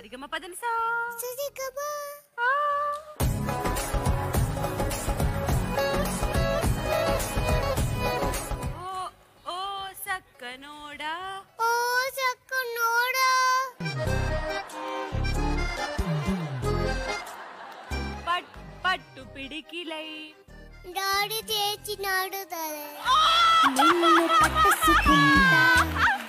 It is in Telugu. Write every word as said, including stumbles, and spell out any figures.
సరిగమ పదనిసా సరిగమ ఓ ఓ సక్కనోడా ఓ సక్కనోడా పట్ పట్టు పిడికిలై డాడీ చేసినాడు నిన్ను పట్టుకుంటా